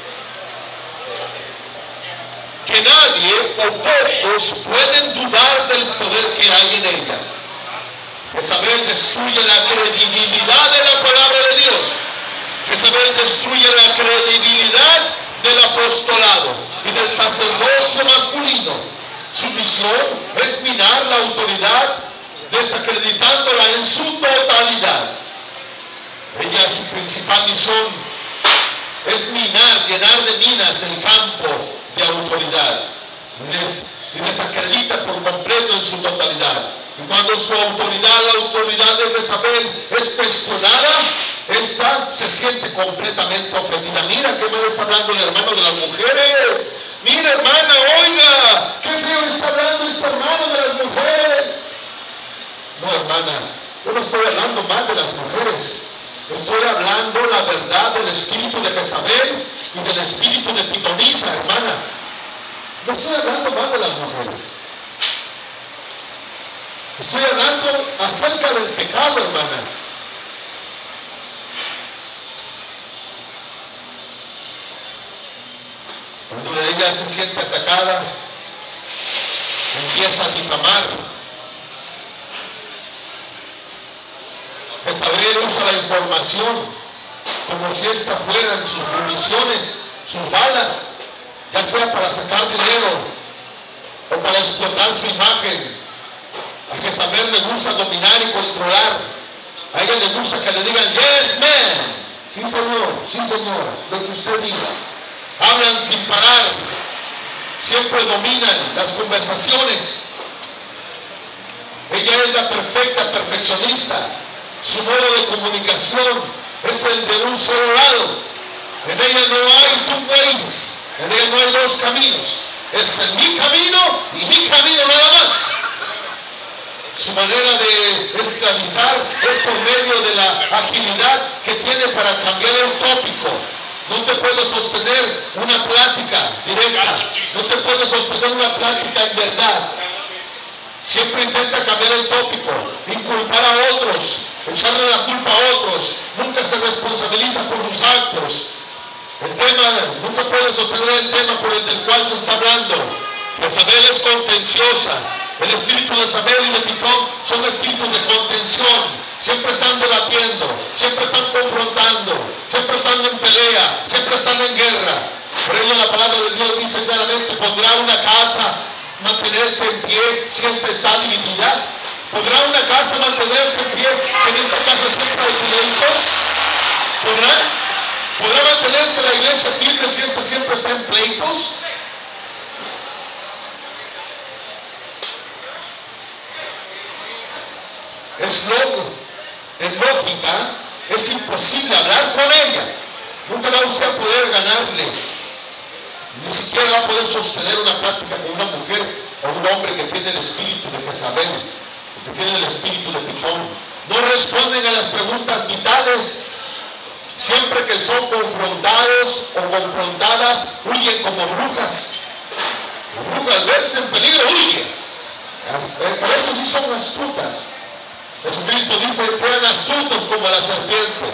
que nadie o pocos pueden dudar del poder que hay en ella. Jezabel destruye la credibilidad de la palabra de Dios. Jezabel destruye la credibilidad del apostolado y del sacerdocio masculino. Su misión es minar la autoridad, desacreditándola en su totalidad. Ella, su principal misión es minar, llenar de minas el campo de autoridad y, des, y desacredita por completo en su totalidad. Y cuando su autoridad, la autoridad de Jezabel, es cuestionada, esta se siente completamente ofendida. Mira que me está hablando el hermano de las mujeres. Mira, hermana, oiga, qué feo está hablando este hermano de las mujeres. No, hermana, yo no estoy hablando mal de las mujeres. Estoy hablando la verdad del espíritu de Jezabel y del espíritu de pitonisa, hermana. No estoy hablando mal de las mujeres. Estoy hablando acerca del pecado, hermana. Cuando ella se siente atacada, empieza a difamar. Jezabel usa la información como si esta fueran sus municiones, sus balas, ya sea para sacar dinero o para explotar su imagen. A Jezabel le gusta dominar y controlar. A ella le gusta que le digan, yes, man. Sí, señor, sí, señor, lo que usted diga. Hablan sin parar. Siempre dominan las conversaciones. Ella es la perfecta perfeccionista. Su modo de comunicación es el de un solo lado. En ella no hay two ways. En ella no hay dos caminos. Es el mi camino y mi camino nada más. Su manera de esclavizar es por medio de la agilidad que tiene para cambiar el tópico. No te puedes sostener una plática directa. No te puedes sostener una plática en verdad. Siempre intenta cambiar el tópico, inculpar a otros, echarle la culpa a otros. Nunca se responsabiliza por sus actos. El tema, nunca puede sostener el tema por el del cual se está hablando. Jezabel es contenciosa. El espíritu de Jezabel y de Pitón son espíritus de contención. Siempre están debatiendo, siempre están confrontando, siempre están en pelea, siempre están en guerra. Por ello la palabra de Dios dice claramente, ¿podrá una casa mantenerse en pie si esta está dividida? ¿Podrá una casa mantenerse en pie si en esta casa siempre hay pleitos? ¿Podrá? ¿Podrá mantenerse iglesia, la iglesia siempre, siempre, siempre está en pleitos. Es loco, es lógica, es imposible hablar con ella. Nunca va usted a poder ganarle. Ni siquiera va a poder sostener una plática con una mujer o un hombre que tiene el espíritu de Jezabel, que tiene el espíritu de Pitón. No responden a las preguntas vitales. Siempre que son confrontados o confrontadas, huyen como brujas. Las brujas, al verse en peligro, huyen. Por eso sí son astutas. Jesucristo dice, sean astutos como la serpiente.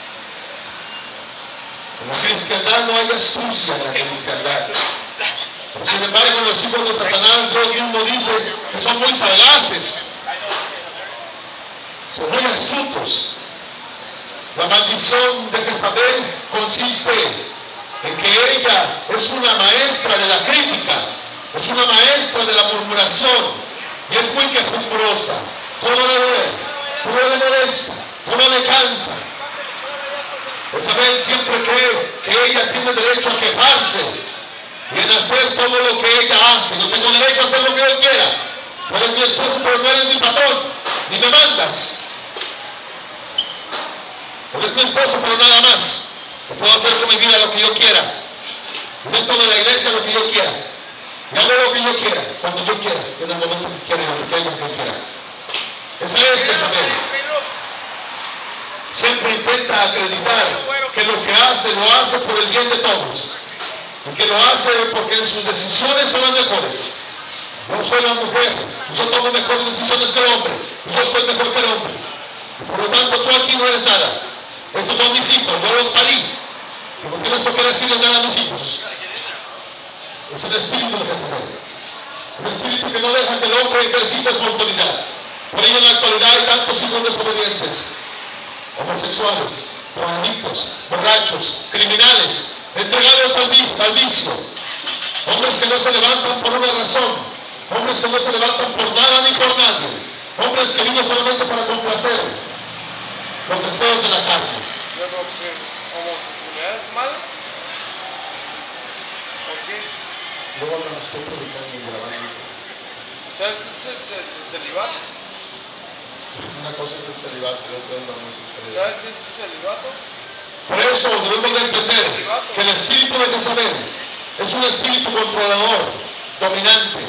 En la cristiandad no hay astucia en la cristiandad. Pero sin embargo, los hijos de Satanás, Dios mismo dice que son muy sagaces. Son muy astutos. La maldición de Jezabel consiste en que ella es una maestra de la crítica, es una maestra de la murmuración y es muy quejumbrosa. Todo le duele, todo le molesta, todo le cansa. Jezabel siempre cree que ella tiene derecho a quejarse y en hacer todo lo que ella hace. Yo tengo derecho a hacer lo que yo quiera. Tú eres mi esposo, pero no eres mi patrón, ni me mandas. Eres mi esposo, pero nada más. Yo puedo hacer con mi vida lo que yo quiera. Y dentro de la iglesia lo que yo quiera. Y hago lo que yo quiera, cuando yo quiera, en el momento que quiera, en el que yo quiera. Esa es Jezabel. Siempre intenta acreditar que lo que hace, lo hace por el bien de todos. Y que lo hace porque en sus decisiones son las mejores. Yo soy la mujer, y yo tomo mejores decisiones que el hombre. Y yo soy mejor que el hombre. Y por lo tanto, tú aquí no eres nada. Estos son mis hijos, yo los parí. Y no tienes por qué decirle nada a mis hijos. Es el espíritu de Jezabel. Un espíritu que no deja que el hombre ejercite su autoridad. Por ello en la actualidad hay tantos hijos desobedientes, homosexuales, drogadictos, borrachos, criminales, entregados al vicio, al vicio. Hombres que no se levantan por una razón, hombres que no se levantan por nada ni por nadie, hombres que viven solamente para complacer los deseos de la carne. ¿Homosexualidad es malo? ¿Por qué? Luego me estoy predicando y grabando. ¿Sabes qué es el, el celibato? Una cosa es el celibato y otra es la homosexualidad. ¿Sabes qué es el celibato? Por eso debemos de entender que el espíritu de Jezabel es un espíritu controlador, dominante.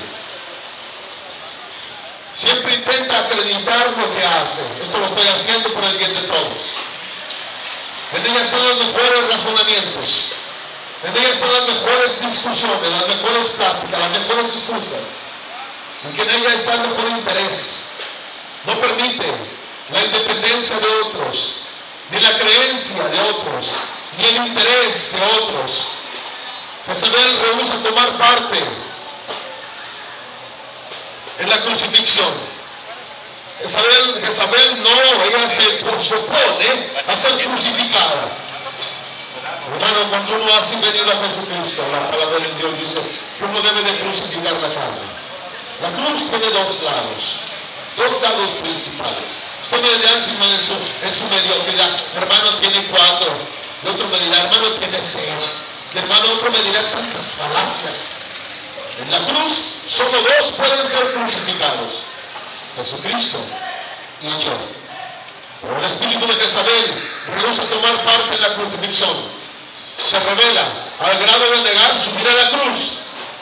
Siempre intenta acreditar lo que hace. Esto lo estoy haciendo por el bien de todos. En ella están los mejores razonamientos. En ella están las mejores discusiones, las mejores prácticas, las mejores excusas. En que en ella está el mejor interés. No permite la independencia de otros, ni la creencia de otros, ni el interés de otros. Jezabel rehúsa tomar parte en la crucifixión. Jezabel, Jezabel no, ella se opone a ser crucificada. Hermano, cuando uno ha venido a Jesucristo, la palabra de Dios dice que uno debe de crucificar la carne. La cruz tiene dos lados, dos lados principales. Usted me dirá encima en su, en su mediocridad, hermano tiene cuatro, y otro me dirá, hermano tiene seis, y hermano otro me dirá tantas falacias. En la cruz solo dos pueden ser crucificados, Jesucristo y yo. Pero el espíritu de Jezabel rehúsa tomar parte en la crucifixión. Se revela al grado de negar subir a la cruz.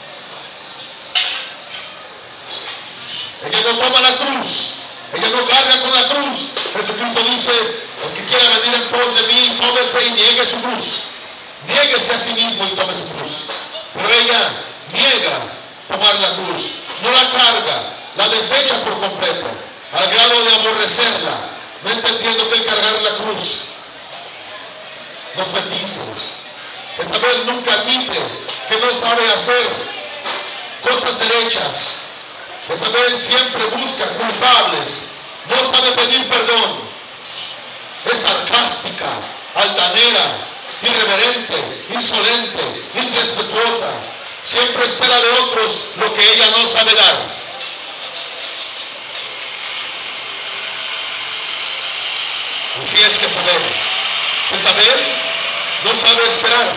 Ella no toma la cruz, ella no carga con la cruz. Jesucristo dice, el que quiera venir en pos de mí, tómese y niegue su cruz. Niéguese a sí mismo y tome su cruz. Pero ella niega tomar la cruz, no la carga, la desecha por completo, al grado de aborrecerla, no entendiendo que el cargar la cruz nos bendice. Jezabel nunca admite que no sabe hacer cosas derechas. Jezabel siempre busca culpables, no sabe pedir perdón, es sarcástica, altanera, irreverente, insolente, irrespetuosa, siempre espera de otros lo que ella no sabe dar. Así es Jezabel. Jezabel no sabe esperar.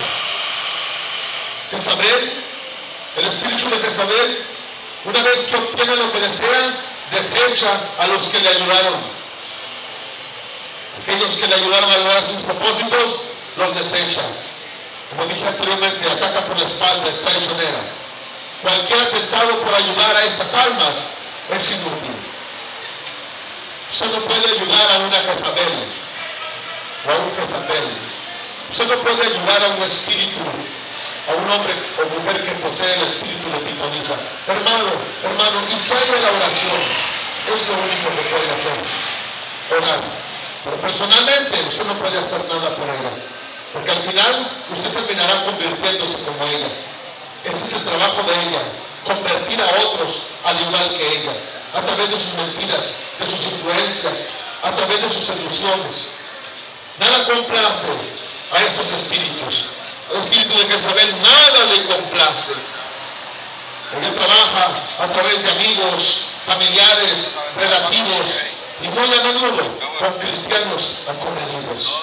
Jezabel, el espíritu de Jezabel, una vez que obtiene lo que desea, desecha a los que le ayudaron. Aquellos que le ayudaron a lograr sus propósitos, los desecha. Como dije anteriormente, ataca por la espalda, es traicionera. Cualquier atentado por ayudar a esas almas es inútil. Usted no puede ayudar a una Jezabel o a un Jezabel. Usted no puede ayudar a un espíritu, a un hombre o mujer que posee el espíritu de pitonisa. Hermano, hermano, ¿y qué hay en la oración? Es lo único que puede hacer. Orar. Pero personalmente usted no puede hacer nada por ella. Porque al final usted terminará convirtiéndose como ella. Ese es el trabajo de ella. Convertir a otros al igual que ella. A través de sus mentiras, de sus influencias, a través de sus seducciones. Nada complace a estos espíritus. Al espíritu de Jezabel nada le complace. Ella trabaja a través de amigos, familiares, relativos y muy a menudo con cristianos acomedidos.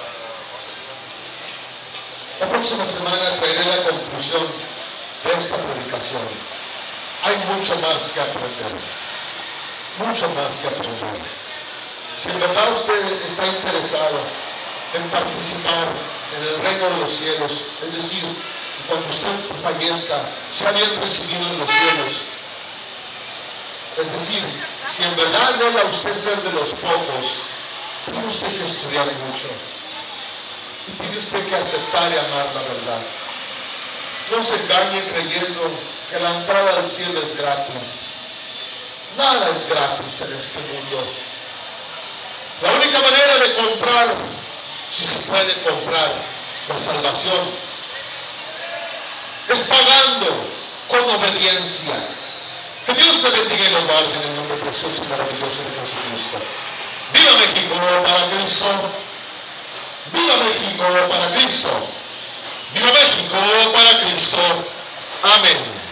La próxima semana traeré la conclusión de esta predicación. Hay mucho más que aprender. Mucho más que aprender. Si en verdad usted está interesado en participar en el reino de los cielos, es decir, cuando usted fallezca, sea bien recibido en los cielos. Es decir, si en verdad anhela usted ser de los pocos, tiene usted que estudiar mucho. Y tiene usted que aceptar y amar la verdad. No se engañe creyendo que la entrada al cielo es gratis. Nada es gratis en este mundo. La única manera de comprar, si se puede comprar, la salvación, es pagando con obediencia. Que Dios te bendiga y nos guarde en el nombre precioso y maravilloso de Jesucristo. ¡Viva México para Cristo! ¡Viva México para Cristo! ¡Viva México para Cristo! Amén.